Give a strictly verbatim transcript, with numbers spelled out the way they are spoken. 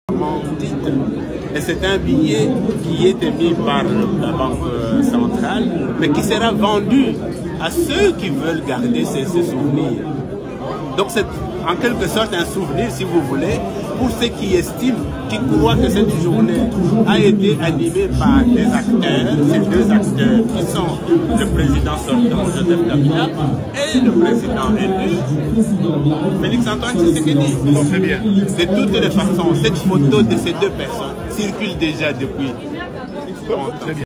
titre. Et c'est un billet qui est émis par la Banque centrale, mais qui sera vendu à ceux qui veulent garder ces, ces souvenirs. Donc c'est en quelque sorte un souvenir, si vous voulez, pour ceux qui estiment, qui croient que cette journée a été animée par des acteurs, ces deux acteurs qui sont le président sortant, Joseph Kabila, et le président élu, Félix-Antoine Tshisekedi. Très bien. De toutes les façons, cette photo de ces deux personnes circule déjà depuis longtemps.